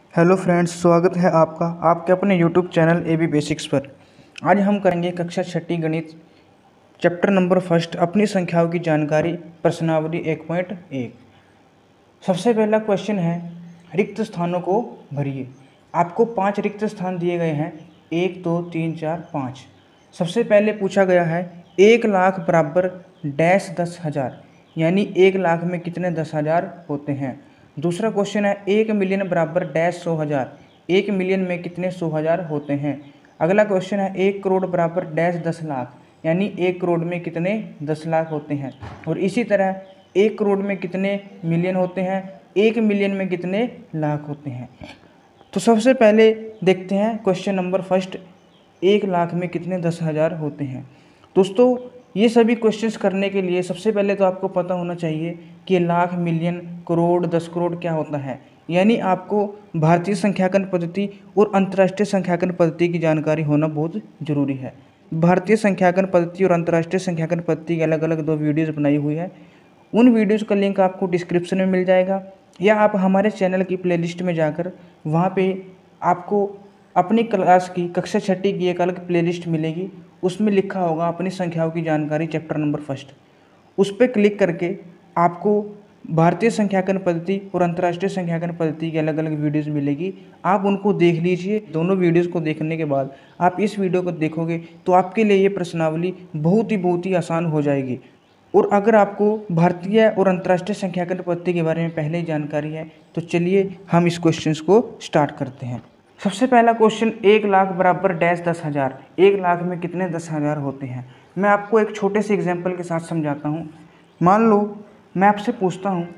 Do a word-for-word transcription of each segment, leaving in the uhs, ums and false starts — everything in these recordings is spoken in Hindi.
हेलो फ्रेंड्स, स्वागत है आपका आपके अपने YouTube channel A B basics पर। आज हम करेंगे कक्षा छठी गणित चैप्टर नंबर फर्स्ट अपनी संख्याओं की जानकारी प्रश्नावली एक पॉइंट एक। सबसे पहला क्वेश्चन है, रिक्त स्थानों को भरिए। आपको पांच रिक्त स्थान दिए गए हैं, एक दो तीन चार पाँच। सबसे पहले पूछा गया है एक लाख बराबर डैश दस हज़ार, यानी एक लाख में कितने दस हज़ार होते हैं। दूसरा क्वेश्चन है एक मिलियन बराबर डैश सौ हज़ार, एक मिलियन में कितने सौ हज़ार होते हैं। अगला क्वेश्चन है एक करोड़ बराबर डैश दस लाख, यानी एक करोड़ में कितने दस लाख होते हैं। और इसी तरह एक करोड़ में कितने मिलियन होते हैं, एक मिलियन में कितने लाख होते हैं। तो सबसे पहले देखते हैं क्वेश्चन नंबर फर्स्ट, एक लाख में कितने दस हज़ार होते हैं। दोस्तों, ये सभी क्वेश्चंस करने के लिए सबसे पहले तो आपको पता होना चाहिए कि लाख, मिलियन, करोड़, दस करोड़ क्या होता है। यानी आपको भारतीय संख्यांकन पद्धति और अंतर्राष्ट्रीय संख्यांकन पद्धति की जानकारी होना बहुत ज़रूरी है। भारतीय संख्यांकन पद्धति और अंतर्राष्ट्रीय संख्यांकन पद्धति की अलग अलग दो वीडियोज़ बनाई हुई है। उन वीडियोज़ का लिंक आपको डिस्क्रिप्शन में मिल जाएगा, या आप हमारे चैनल की प्लेलिस्ट में जाकर वहाँ पे आपको अपनी क्लास की कक्षा छठी की एक अलग प्लेलिस्ट मिलेगी। उसमें लिखा होगा अपनी संख्याओं की जानकारी चैप्टर नंबर फर्स्ट। उस पर क्लिक करके आपको भारतीय संख्यांकन पद्धति और अंतर्राष्ट्रीय संख्यांकन पद्धति की अलग अलग वीडियोस मिलेगी। आप उनको देख लीजिए। दोनों वीडियोस को देखने के बाद आप इस वीडियो को देखोगे तो आपके लिए ये प्रश्नावली बहुत ही बहुत ही आसान हो जाएगी। और अगर आपको भारतीय और अंतर्राष्ट्रीय संख्यांकन पद्धति के बारे में पहले ही जानकारी है तो चलिए हम इस क्वेश्चन को स्टार्ट करते हैं। सबसे पहला क्वेश्चन, एक लाख बराबर डैश दस हज़ार, एक लाख में कितने दस हज़ार होते हैं। मैं आपको एक छोटे से एग्जाम्पल के साथ समझाता हूँ। मान लो मैं आपसे पूछता हूँ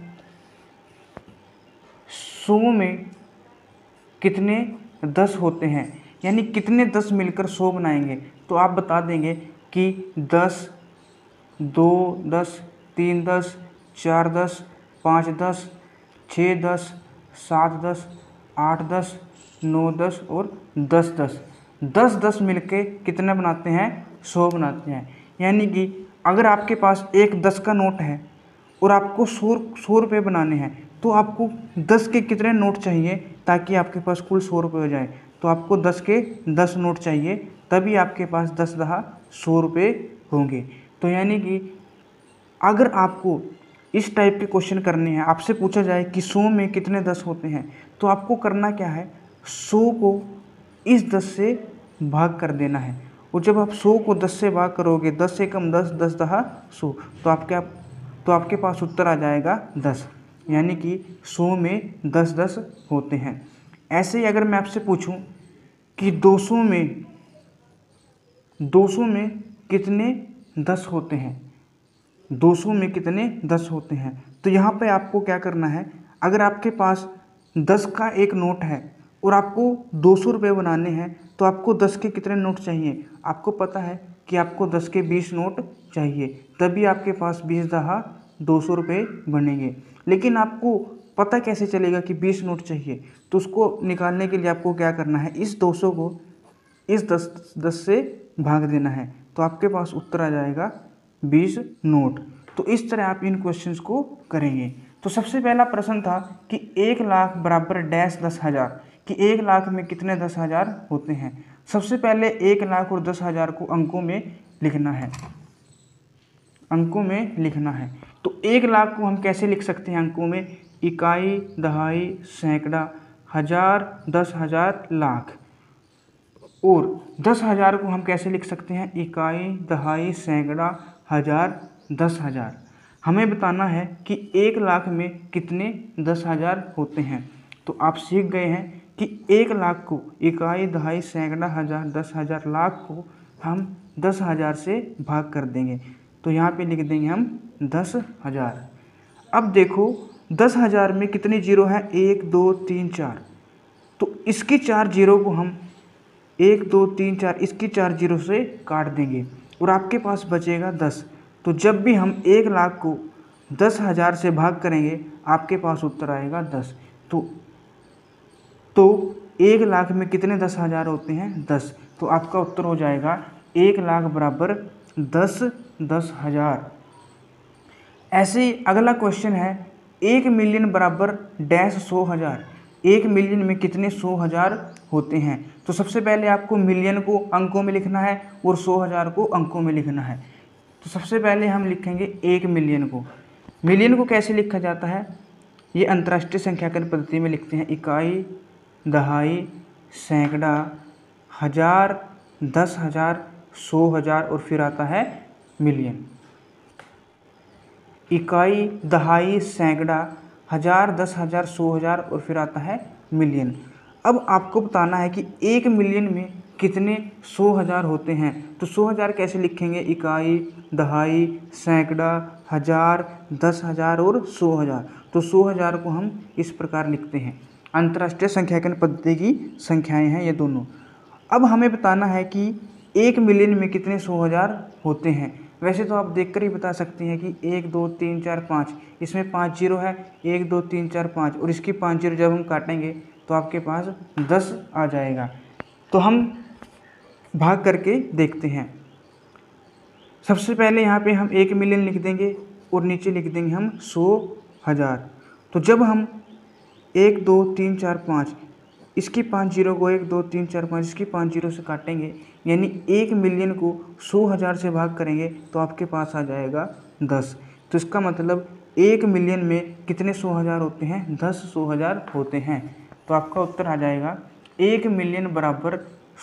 सौ में कितने दस होते हैं, यानी कितने दस मिलकर सौ बनाएंगे। तो आप बता देंगे कि दस, दो दस, तीन दस, चार दस, पाँच दस, छः दस, सात दस, आठ दस, नौ दस और दस दस। दस दस मिलके कितने बनाते हैं, सौ बनाते हैं। यानी कि अगर आपके पास एक दस का नोट है और आपको सौ सौ रुपये बनाने हैं तो आपको दस के कितने नोट चाहिए ताकि आपके पास कुल सौ रुपये हो जाए। तो आपको दस के दस नोट चाहिए, तभी आपके पास दस दहा सौ रुपये होंगे। तो यानी कि अगर आपको इस टाइप के क्वेश्चन करने हैं, आपसे पूछा जाए कि सौ में कितने दस होते हैं, तो आपको करना क्या है, सौ को इस दस से भाग कर देना है। और जब आप सौ को दस से भाग करोगे, दस से कम दस, दस दहा सौ, तो आपके आप तो आपके पास उत्तर आ जाएगा दस। यानी कि सौ में दस दस होते हैं। ऐसे ही अगर मैं आपसे पूछूं कि दो सौ में दो सौ में कितने दस होते हैं, दो सौ में कितने दस होते हैं, तो यहाँ पे आपको क्या करना है, अगर आपके पास दस का एक नोट है और आपको दो सौ रुपये बनाने हैं तो आपको दस के कितने नोट चाहिए। आपको पता है कि आपको दस के बीस नोट चाहिए, तभी आपके पास बीस दहा दो सौ रुपये बनेंगे। लेकिन आपको पता कैसे चलेगा कि बीस नोट चाहिए, तो उसको निकालने के लिए आपको क्या करना है, इस दो सौ को इस दस दस से भाग देना है, तो आपके पास उत्तर आ जाएगा बीस नोट। तो इस तरह आप इन क्वेश्चंस को करेंगे। तो सबसे पहला प्रश्न था कि एक लाख बराबर डैश दस हज़ार, कि एक लाख में कितने दस हज़ार होते हैं। सबसे पहले एक लाख और दस हज़ार को अंकों में लिखना है, अंकों में लिखना है। तो एक लाख को हम कैसे लिख सकते हैं अंकों में, इकाई, दहाई, सैकड़ा, हज़ार, दस हज़ार, लाख। और दस हज़ार को हम कैसे लिख सकते हैं, इकाई, दहाई, सैकड़ा, हज़ार, दस हज़ार। हमें बताना है कि एक लाख में कितने दस हज़ार होते हैं। तो आप सीख गए हैं कि एक लाख को इकाई, दहाई, सैकड़ा, हज़ार, दस हज़ार, लाख को हम दस हज़ार से भाग कर देंगे। तो यहाँ पे लिख देंगे हम दस हज़ार। अब देखो दस हज़ार में कितने जीरो हैं, एक दो तीन चार। तो इसके चार जीरो को हम एक दो तीन चार इसकी चार जीरो से काट देंगे और आपके पास बचेगा दस। तो जब भी हम एक लाख को दस हज़ार से भाग करेंगे आपके पास उत्तर आएगा दस। तो तो एक लाख में कितने दस हज़ार होते हैं, दस। तो आपका उत्तर हो जाएगा एक लाख बराबर दस दस हज़ार। ऐसे ही अगला क्वेश्चन है, एक मिलियन बराबर डैश सौ हज़ार, एक मिलियन में कितने सौ हज़ार होते हैं। तो सबसे पहले आपको मिलियन को अंकों में लिखना है और सौ हज़ार को अंकों में लिखना है। तो सबसे पहले हम लिखेंगे एक मिलियन को। मिलियन को कैसे लिखा जाता है, ये अंतर्राष्ट्रीय संख्याकन पद्धति में लिखते हैं। इकाई, दहाई, सैकड़ा, हज़ार, दस हज़ार, सौ हज़ार और फिर आता है मिलियन। इकाई, दहाई, सैकड़ा, हज़ार, दस हज़ार, सौ हज़ार और फिर आता है मिलियन। अब आपको बताना है कि एक मिलियन में कितने सौ हज़ार होते हैं। तो सौ हज़ार कैसे लिखेंगे, इकाई, दहाई, सैकड़ा, हज़ार, दस हज़ार और सौ हज़ार। तो सौ हज़ार को हम इस प्रकार लिखते हैं। अंतर्राष्ट्रीय संख्याकन पद्धति की संख्याएं हैं ये दोनों। अब हमें बताना है कि एक मिलियन में कितने सौ हज़ार होते हैं। वैसे तो आप देखकर ही बता सकते हैं कि एक दो तीन चार पाँच, इसमें पाँच जीरो है, एक दो तीन चार पाँच और इसकी पाँच जीरो जब हम काटेंगे तो आपके पास दस आ जाएगा। तो हम भाग करके देखते हैं। सबसे पहले यहाँ पे हम एक मिलियन लिख देंगे और नीचे लिख देंगे हम सौ हज़ार। तो जब हम एक दो तीन चार पाँच, इसकी पाँच जीरो को एक दो तीन चार पाँच इसकी पाँच जीरो से काटेंगे, यानी एक मिलियन को सौ हज़ार से भाग करेंगे तो आपके पास आ जाएगा दस। तो इसका मतलब एक मिलियन में कितने सौ हज़ार होते हैं, दस सौ हज़ार होते हैं। तो आपका उत्तर आ जाएगा एक मिलियन बराबर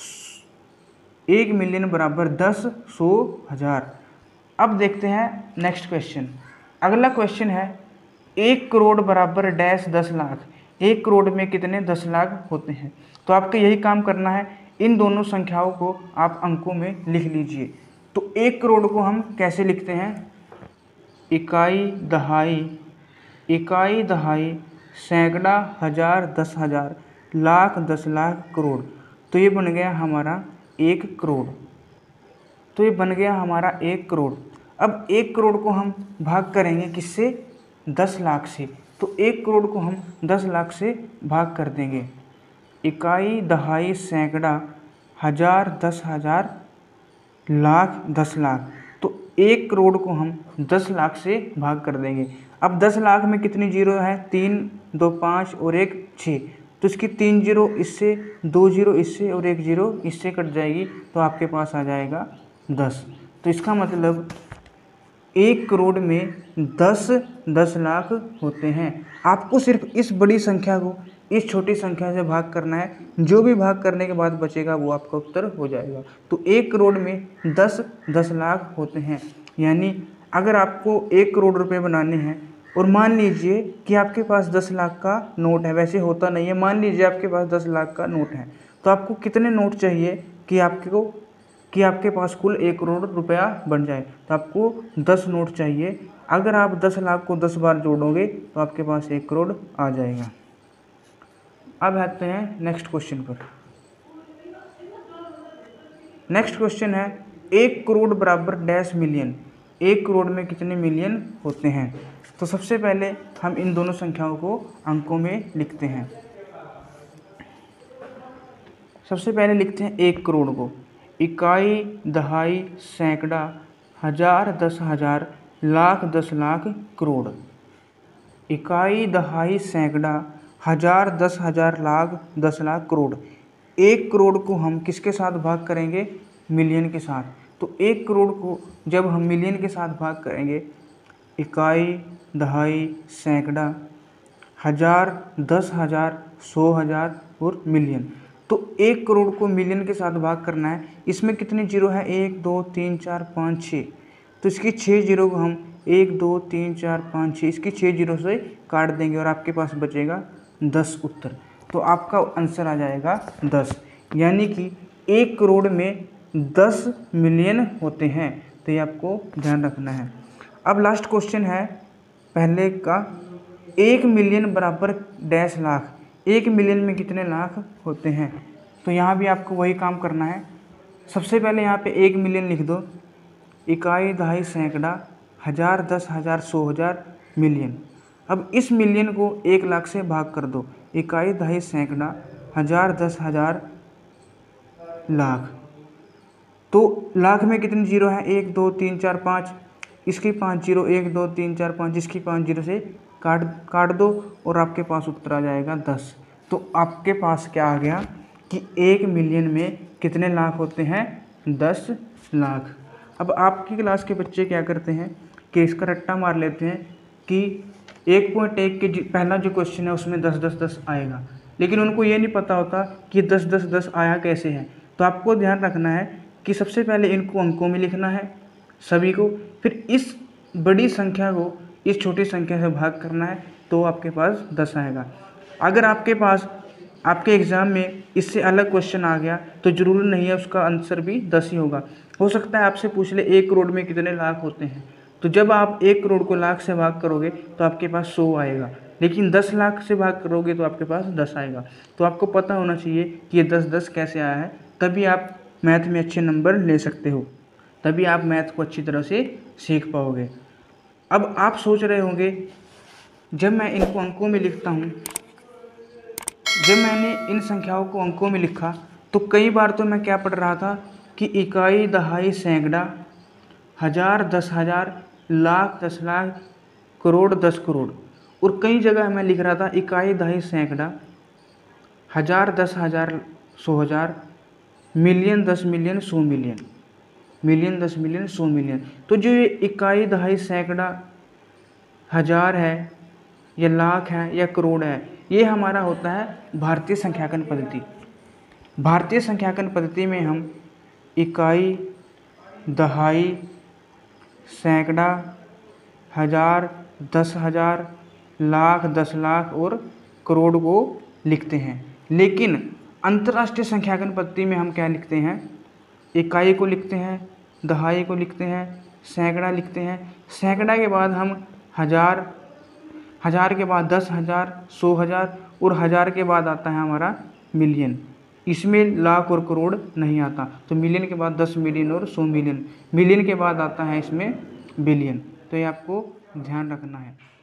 एक मिलियन बराबर दस सौ हज़ार। अब देखते हैं नेक्स्ट क्वेश्चन। अगला क्वेश्चन है एक करोड़ बराबर डैश दस लाख। एक करोड़ में कितने दस लाख होते हैं। तो आपको यही काम करना है, इन दोनों संख्याओं को आप अंकों में लिख लीजिए। तो एक करोड़ को हम कैसे लिखते हैं, इकाई, दहाई, इकाई, दहाई, सैकड़ा, हज़ार, दस हज़ार, लाख, दस लाख, करोड़। तो ये बन गया हमारा एक करोड़। तो ये बन गया हमारा एक करोड़। अब एक करोड़ को हम भाग करेंगे किससे, दस लाख से। तो एक करोड़ को हम दस लाख से भाग कर देंगे। इकाई, दहाई, सैकड़ा, हज़ार, दस हज़ार, लाख, दस लाख। तो एक करोड़ को हम दस लाख से भाग कर देंगे। अब दस लाख में कितनी जीरो है, तीन, दो पाँच और एक छः। तो इसकी तीन जीरो इससे, दो जीरो इससे और एक जीरो इससे कट जाएगी तो आपके पास आ जाएगा दस। तो इसका मतलब एक करोड़ में दस दस लाख होते हैं। आपको सिर्फ इस बड़ी संख्या को इस छोटी संख्या से भाग करना है, जो भी भाग करने के बाद बचेगा वो आपका उत्तर हो जाएगा। तो एक करोड़ में दस दस लाख होते हैं। यानी अगर आपको एक करोड़ रुपए बनाने हैं और मान लीजिए कि आपके पास दस लाख का नोट है, वैसे होता नहीं है, मान लीजिए आपके पास दस लाख का नोट है, तो आपको कितने नोट चाहिए कि आपको कि आपके पास कुल एक करोड़ रुपया बन जाए। तो आपको दस नोट चाहिए। अगर आप दस लाख को दस बार जोड़ोगे तो आपके पास एक करोड़ आ जाएगा। अब आते हैं नेक्स्ट क्वेश्चन पर। नेक्स्ट क्वेश्चन है एक करोड़ बराबर डैश मिलियन। एक करोड़ में कितने मिलियन होते हैं। तो सबसे पहले हम इन दोनों संख्याओं को अंकों में लिखते हैं। सबसे पहले लिखते हैं एक करोड़ को, इकाई, दहाई, सैकड़ा, हज़ार, दस हज़ार, लाख, दस लाख, करोड़। इकाई, दहाई, सैकड़ा, हज़ार, दस हज़ार, लाख, दस लाख, करोड़। एक करोड़ को हम किसके साथ भाग करेंगे, मिलियन के साथ। तो एक करोड़ को जब हम मिलियन के साथ भाग करेंगे, इकाई, दहाई, सैकड़ा, हज़ार, दस हज़ार, सौ हज़ार और मिलियन। तो एक करोड़ को मिलियन के साथ भाग करना है। इसमें कितनी जीरो है, एक दो तीन चार पाँच छः। तो इसकी छः जीरो को हम एक दो तीन चार पाँच छः इसकी छः जीरो से काट देंगे और आपके पास बचेगा दस उत्तर। तो आपका आंसर आ जाएगा दस। यानी कि एक करोड़ में दस मिलियन होते हैं। तो ये आपको ध्यान रखना है। अब लास्ट क्वेश्चन है पहले का, एक मिलियन बराबर डैश लाख। एक मिलियन में कितने लाख होते हैं। तो यहाँ भी आपको वही काम करना है। सबसे पहले यहाँ पे एक मिलियन लिख दो, इकाई, दहाई, सैकड़ा, हज़ार, दस हज़ार, सौ हज़ार, मिलियन। अब इस मिलियन को एक लाख से भाग कर दो, इकाई, दहाई, सैकड़ा, हज़ार, दस हज़ार, लाख। तो लाख में कितनी जीरो है, एक दो तीन चार पाँच, इसकी पाँच जीरो, एक दो तीन चार पाँच इसकी पाँच जीरो से काट काट दो और आपके पास उत्तर आ जाएगा दस। तो आपके पास क्या आ गया कि एक मिलियन में कितने लाख होते हैं, दस लाख। अब आपकी क्लास के बच्चे क्या करते हैं कि इसका रट्टा मार लेते हैं कि एक पॉइंट एक के पहला जो क्वेश्चन है उसमें दस दस दस आएगा, लेकिन उनको ये नहीं पता होता कि दस दस दस आया कैसे है। तो आपको ध्यान रखना है कि सबसे पहले इनको अंकों में लिखना है सभी को, फिर इस बड़ी संख्या को इस छोटी संख्या से भाग करना है, तो आपके पास दस आएगा। अगर आपके पास आपके एग्ज़ाम में इससे अलग क्वेश्चन आ गया तो ज़रूरी नहीं है उसका आंसर भी दस ही होगा। हो सकता है आपसे पूछ ले एक करोड़ में कितने लाख होते हैं, तो जब आप एक करोड़ को लाख से भाग करोगे तो आपके पास सौ आएगा, लेकिन दस लाख से भाग करोगे तो आपके पास दस आएगा। तो आपको पता होना चाहिए कि ये दस दस कैसे आया है, तभी आप मैथ में अच्छे नंबर ले सकते हो, तभी आप मैथ को अच्छी तरह से सीख पाओगे। अब आप सोच रहे होंगे जब मैं इनको अंकों में लिखता हूँ, जब मैंने इन संख्याओं को अंकों में लिखा तो कई बार तो मैं क्या पढ़ रहा था कि इकाई, दहाई, सैकड़ा, हज़ार, दस हज़ार, लाख, दस लाख, करोड़, दस करोड़, और कई जगह मैं लिख रहा था इकाई, दहाई, सैकड़ा, हज़ार, दस हज़ार, सौ हज़ार, मिलियन, दस मिलियन, सौ मिलियन, मिलियन, दस मिलियन, सौ मिलियन। तो जो ये इकाई, दहाई, सैकड़ा, हज़ार है या लाख है या करोड़ है, ये हमारा होता है भारतीय संख्यांकन पद्धति। भारतीय संख्यांकन पद्धति में हम इकाई, दहाई, सैकड़ा, हज़ार, दस हज़ार, लाख, दस लाख और करोड़ को लिखते हैं। लेकिन अंतर्राष्ट्रीय संख्यांकन पद्धति में हम क्या लिखते हैं, इकाई को लिखते हैं, दहाई को लिखते हैं, सैकड़ा लिखते हैं, सैकड़ा के बाद हम हज़ार, हज़ार के बाद दस हज़ार, सौ हज़ार, और हज़ार के बाद आता है हमारा मिलियन। इसमें लाख और करोड़ नहीं आता। तो मिलियन के बाद दस मिलियन और सौ मिलियन, मिलियन के बाद आता है इसमें बिलियन। तो ये आपको ध्यान रखना है।